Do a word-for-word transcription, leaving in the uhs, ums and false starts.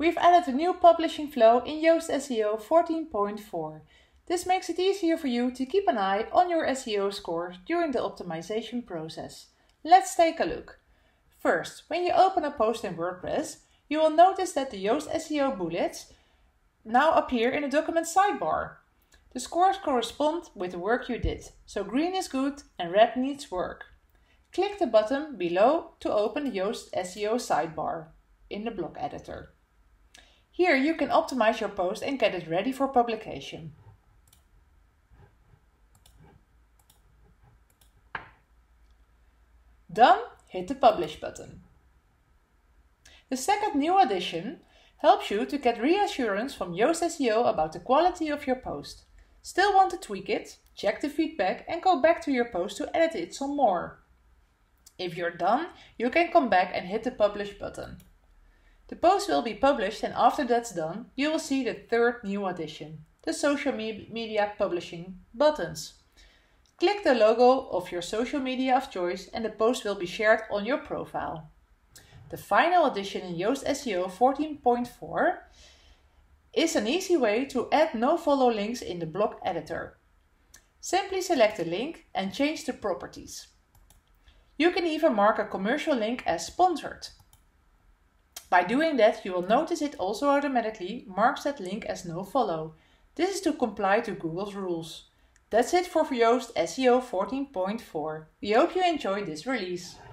We've added a new publishing flow in Yoast S E O fourteen point four. This makes it easier for you to keep an eye on your S E O scores during the optimization process. Let's take a look. First, when you open a post in WordPress, you will notice that the Yoast S E O bullets now appear in the document sidebar. The scores correspond with the work you did, so green is good and red needs work. Click the button below to open the Yoast S E O sidebar in the block editor. Here you can optimize your post and get it ready for publication. Done, hit the Publish button. The second new addition helps you to get reassurance from Yoast S E O about the quality of your post. Still want to tweak it? Check the feedback and go back to your post to edit it some more. If you're done, you can come back and hit the Publish button. The post will be published, and after that's done, you will see the third new addition, the social me media publishing buttons. Click the logo of your social media of choice and the post will be shared on your profile. The final addition in Yoast S E O fourteen point four is an easy way to add nofollow links in the block editor. Simply select a link and change the properties. You can even mark a commercial link as sponsored. By doing that, you will notice it also automatically marks that link as nofollow. This is to comply to Google's rules. That's it for Yoast S E O fourteen point four. We hope you enjoyed this release.